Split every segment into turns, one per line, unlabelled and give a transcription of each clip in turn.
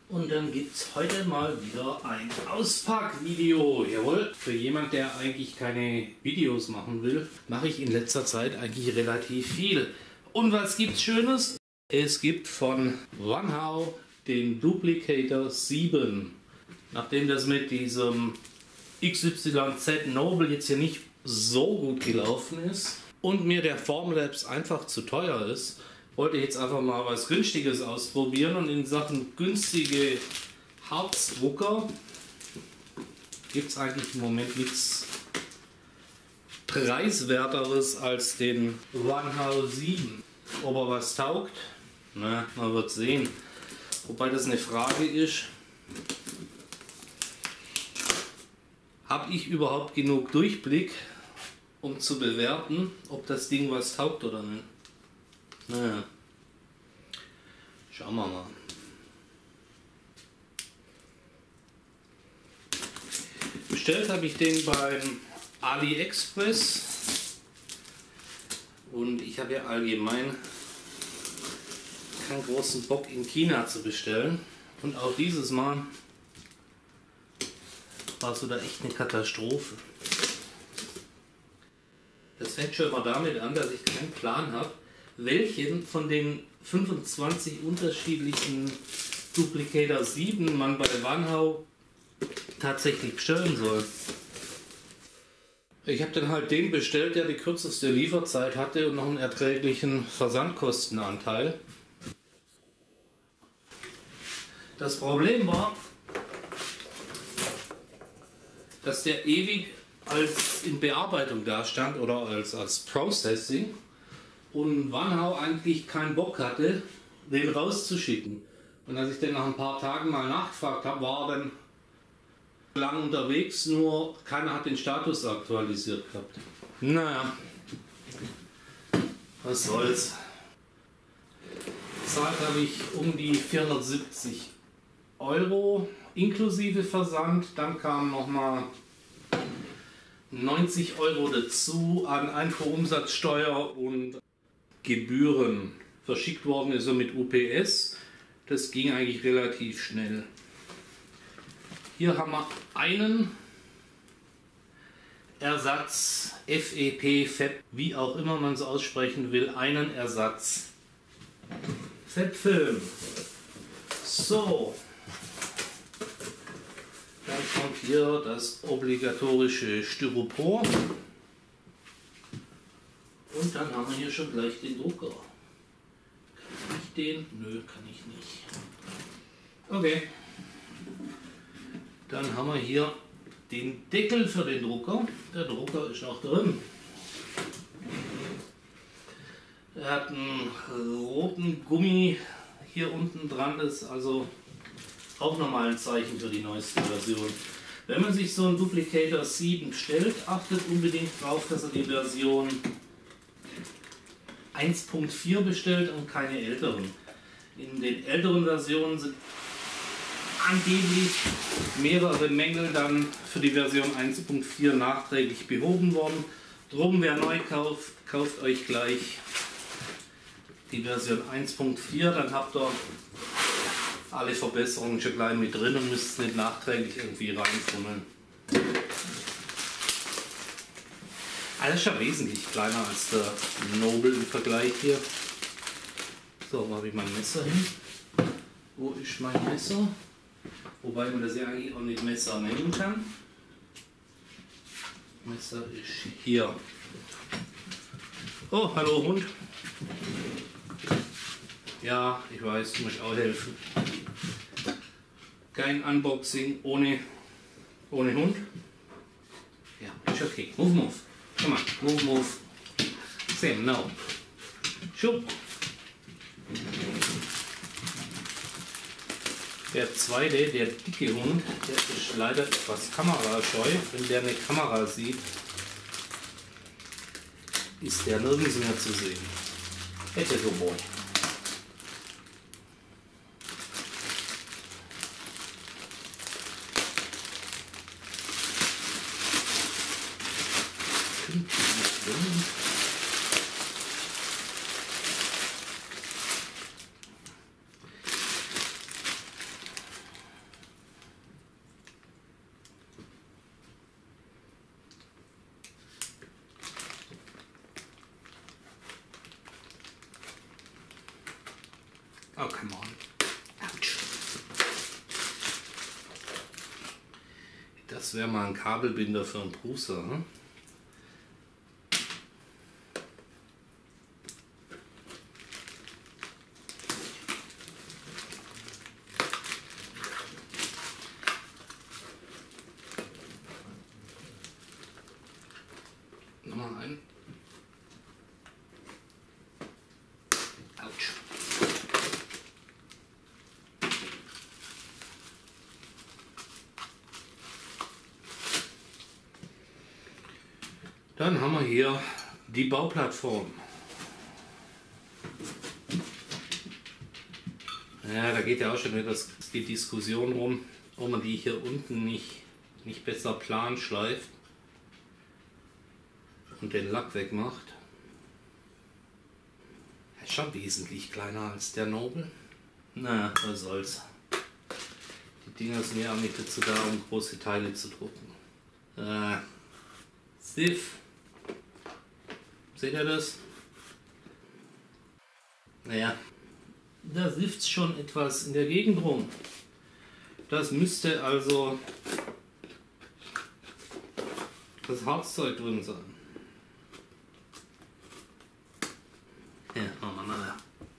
Und dann gibt es heute mal wieder ein Auspackvideo. Jawohl, für jemand, der eigentlich keine Videos machen will, mache ich in letzter Zeit eigentlich relativ viel. Und was gibt's Schönes? Es gibt von OneHow den Duplicator 7. Nachdem das mit diesem XYZ Noble jetzt hier nicht so gut gelaufen ist und mir der Formlabs einfach zu teuer ist, wollte ich jetzt einfach mal was Günstiges ausprobieren. Und in Sachen günstige Harzdrucker gibt es eigentlich im Moment nichts preiswerteres als den OneHow 7. Ob er was taugt? Na, man wird sehen. Wobei das eine Frage ist, habe ich überhaupt genug Durchblick, um zu bewerten, ob das Ding was taugt oder nicht? Naja, schauen wir mal. Bestellt habe ich den beim AliExpress und ich habe ja allgemein keinen großen Bock in China zu bestellen und auch dieses Mal war so da echt eine Katastrophe. Das fängt schon mal damit an, dass ich keinen Plan habe, welchen von den 25 unterschiedlichen Duplicator 7 man bei OneHow tatsächlich bestellen soll. Ich habe dann halt den bestellt, der die kürzeste Lieferzeit hatte und noch einen erträglichen Versandkostenanteil. Das Problem war, dass der ewig als in Bearbeitung da stand oder als Processing und OneHow eigentlich keinen Bock hatte, den rauszuschicken. Und als ich dann nach ein paar Tagen mal nachgefragt habe, war er dann lang unterwegs, nur keiner hat den Status aktualisiert gehabt. Naja, was soll's. Bezahlt habe ich um die 470 € inklusive Versand, dann kam nochmal 90 € dazu an Einfuhrumsatzsteuer und Gebühren. Verschickt worden ist er mit UPS, das ging eigentlich relativ schnell. Hier haben wir einen Ersatz FEP, wie auch immer man es aussprechen will, einen Ersatz Fettfilm. So. Dann kommt hier das obligatorische Styropor. Und dann haben wir hier schon gleich den Drucker. Kann ich den? Nö, kann ich nicht. Okay. Dann haben wir hier den Deckel für den Drucker. Der Drucker ist noch drin. Er hat einen roten Gummi hier unten dran, ist also auch nochmal ein Zeichen für die neueste Version. Wenn man sich so einen Duplicator 7 bestellt, achtet unbedingt darauf, dass er die Version 1.4 bestellt und keine älteren. In den älteren Versionen sind angeblich mehrere Mängel dann für die Version 1.4 nachträglich behoben worden. Drum, wer neu kauft, kauft euch gleich die Version 1.4, dann habt ihr alle Verbesserungen schon gleich mit drin und müsst es nicht nachträglich irgendwie reinfummeln. Alles schon wesentlich kleiner als der Noble im Vergleich hier. So, wo habe ich mein Messer hin? Wo ist mein Messer? Wobei man das ja eigentlich auch nicht Messer nennen kann. Messer ist hier. Oh, hallo Hund. Ja, ich weiß, du musst auch helfen. Kein Unboxing ohne Hund. Ja, ist okay. Move. Come on, move. Same, now. Schub. Der zweite, der dicke Hund, der ist leider etwas kamerascheu. Wenn der eine Kamera sieht, ist der nirgends mehr zu sehen. Hätte so boy. Oh, come on. Ouch. Das wäre mal ein Kabelbinder für einen Prusa. Hm? Nochmal ein. Autsch. Dann haben wir hier die Bauplattform. Ja, da geht ja auch schon wieder die Diskussion rum, ob man die hier unten nicht besser plan schleift und den Lack wegmacht. Er ist schon wesentlich kleiner als der Noble. Na, was soll's. Die Dinger sind ja nicht dazu da, um große Teile zu drucken. Stiff. Seht ihr das? Naja, da sifft schon etwas in der Gegend rum. Das müsste also das Harzzeug drin sein. Ja, machen wir nachher.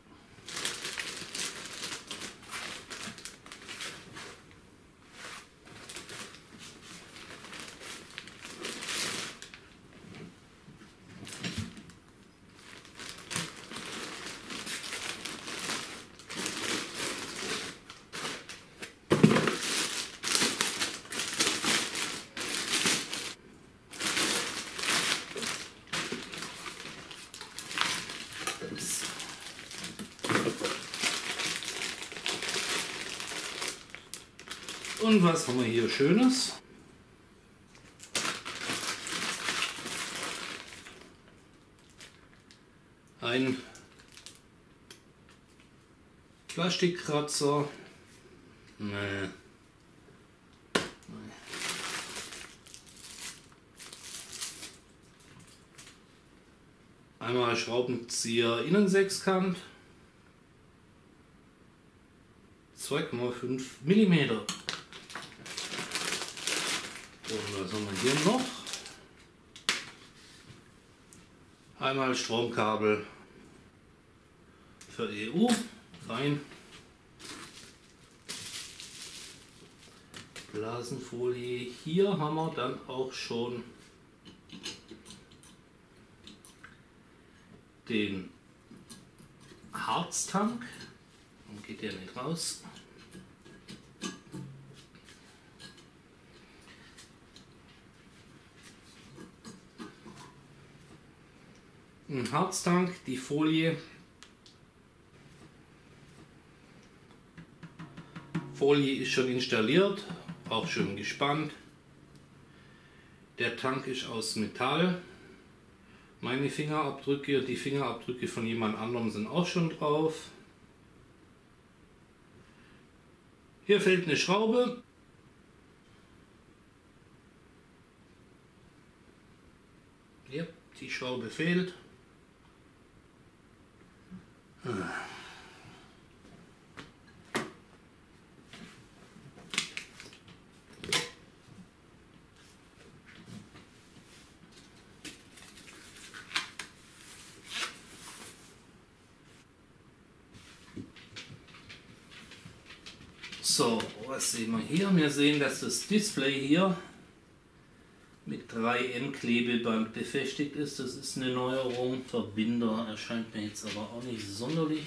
Und was haben wir hier Schönes? Ein Plastikkratzer. Nee. Einmal Schraubenzieher Innensechskant. 2,5 mm. Und was haben wir hier noch? Einmal Stromkabel für EU, rein. Blasenfolie. Hier haben wir dann auch schon den Harztank. Geht der nicht raus. Ein Harztank, die Folie. Folie ist schon installiert, auch schön gespannt. Der Tank ist aus Metall. Meine Fingerabdrücke und die Fingerabdrücke von jemand anderem sind auch schon drauf. Hier fehlt eine Schraube. Ja, die Schraube fehlt. So, was sehen wir hier? Wir sehen, dass das Display hier mit 3M Klebeband befestigt ist. Das ist eine Neuerung. Verbinder erscheint mir jetzt aber auch nicht sonderlich.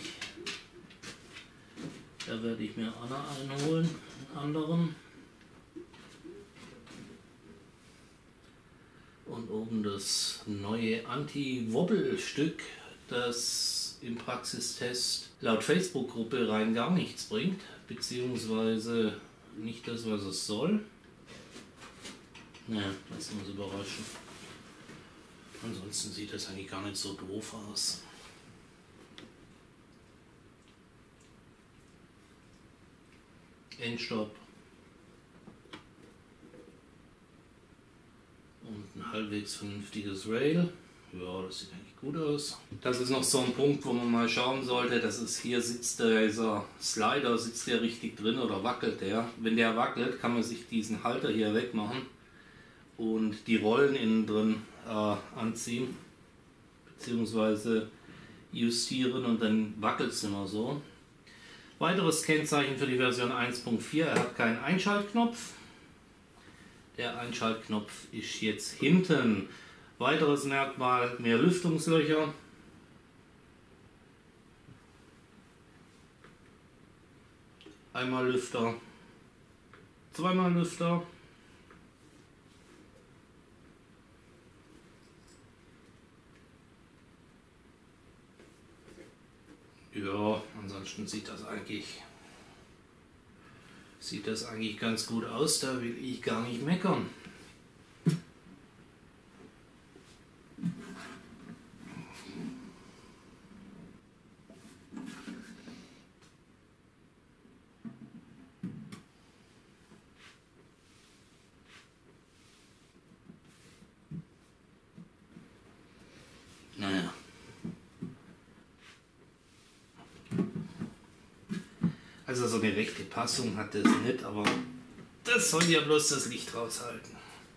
Da werde ich mir auch noch einen holen, einen anderen. Und oben das neue Anti-Wobble-Stück, das im Praxistest laut Facebook-Gruppe rein gar nichts bringt, beziehungsweise nicht das, was es soll. Ja, lassen wir uns überraschen. Ansonsten sieht das eigentlich gar nicht so doof aus. Endstopp. Und ein halbwegs vernünftiges Rail. Ja, das sieht eigentlich gut aus. Das ist noch so ein Punkt, wo man mal schauen sollte. Das ist hier, sitzt dieser Slider, sitzt der richtig drin oder wackelt der? Wenn der wackelt, kann man sich diesen Halter hier wegmachen und die Rollen innen drin anziehen bzw. justieren und dann wackelt es immer so. Weiteres Kennzeichen für die Version 1.4, er hat keinen Einschaltknopf. Der Einschaltknopf ist jetzt hinten. Weiteres Merkmal, mehr Lüftungslöcher. Einmal Lüfter, zweimal Lüfter. Ja, ansonsten sieht das eigentlich ganz gut aus, da will ich gar nicht meckern. Naja. Also so eine rechte Passung hat das nicht, aber das soll ja bloß das Licht raushalten.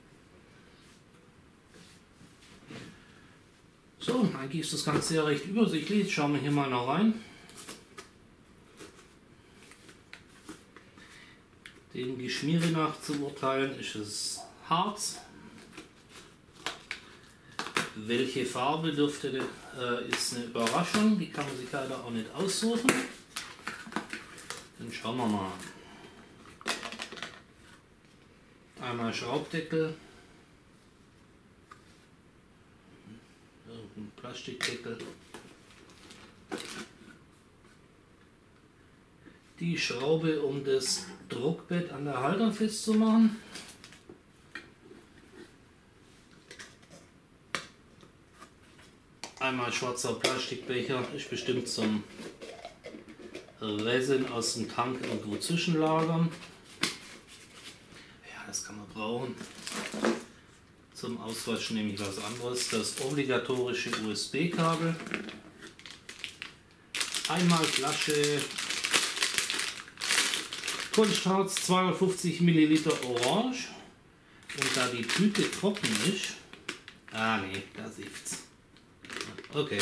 So, eigentlich ist das Ganze ja recht übersichtlich. Jetzt schauen wir hier mal noch rein. Dem Geschmiere nach zu urteilen ist es Harz. Welche Farbe ist eine Überraschung, die kann man sich leider auch nicht aussuchen. Dann schauen wir mal. Einmal Schraubdeckel, ein Plastikdeckel, die Schraube, um das Druckbett an der Halter festzumachen. Einmal schwarzer Plastikbecher, ist bestimmt zum Resin aus dem Tank irgendwo zwischenlagern. Ja, das kann man brauchen. Zum Auswaschen nehme ich was anderes. Das obligatorische USB-Kabel. Einmal Flasche Kunstharz 250 ml Orange. Und da die Tüte trocken ist. Ah ne, da sieht's. Okay.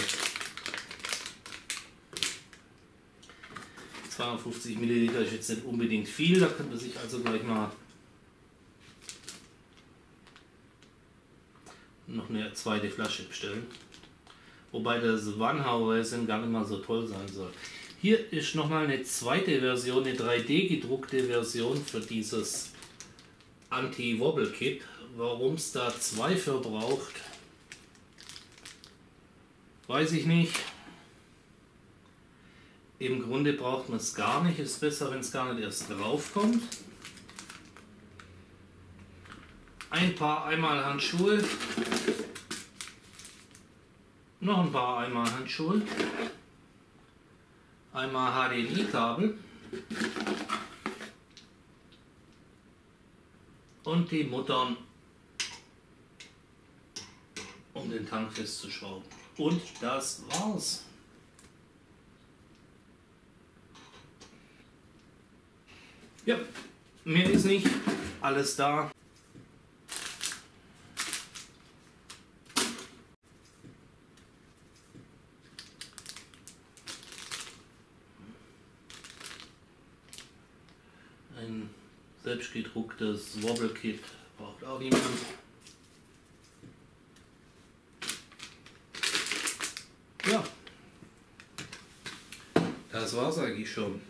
250 ml ist jetzt nicht unbedingt viel, da könnte man sich also gleich mal noch eine zweite Flasche bestellen. Wobei das One-How-Resin gar nicht mal so toll sein soll. Hier ist nochmal eine zweite Version, eine 3D gedruckte Version für dieses Anti-Wobble-Kit. Warum es da zwei für braucht, weiß ich nicht. Im Grunde braucht man es gar nicht. Ist besser, wenn es gar nicht erst drauf kommt. Ein paar Einmalhandschuhe. Noch ein paar Einmalhandschuhe. Einmal HDMI-Kabel. Und die Muttern, um den Tank festzuschrauben. Und das war's. Ja, mehr ist nicht. Alles da. Ein selbstgedrucktes Wobble-Kit braucht auch niemand. Ja, das war's eigentlich schon.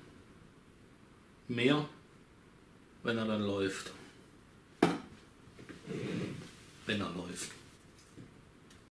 Mehr, wenn er dann läuft. Wenn er läuft.